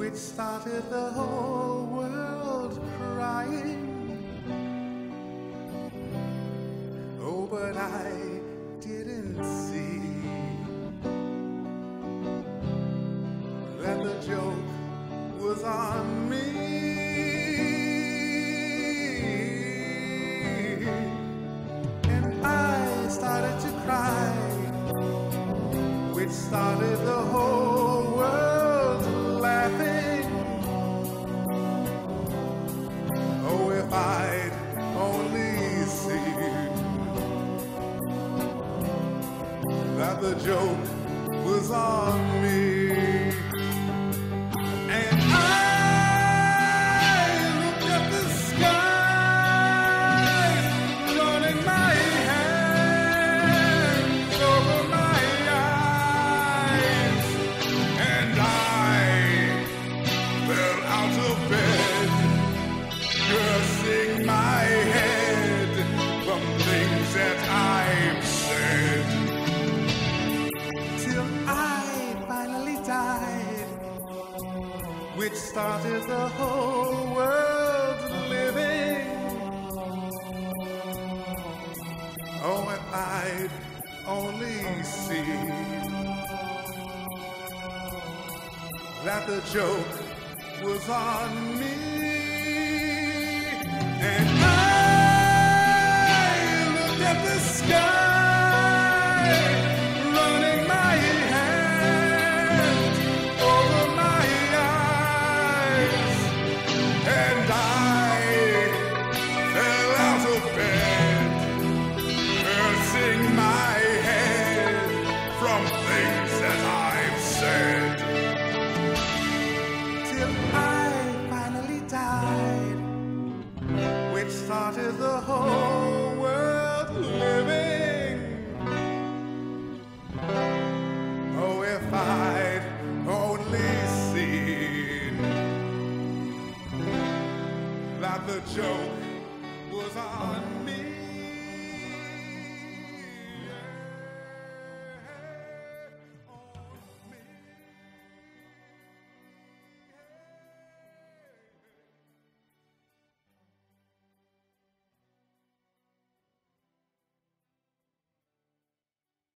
which started the whole world crying. Oh, but I didn't see that the joke was on me. And I started to cry, which started the whole world laughing. Oh, if I'd only seen that the joke was on me. And I looked at the sky, running my hands over my eyes, and I fell out of bed, cursing my head from things that I've said, till I finally died, which started the whole world living. Oh, if I'd only seen that the joke was on me. And I looked at the sky, running my hand over my eyes, and I fell out of bed, cursing my head from things that I've said, till I finally died, which started the whole world living. Oh, if I'd only seen that the joke was on me.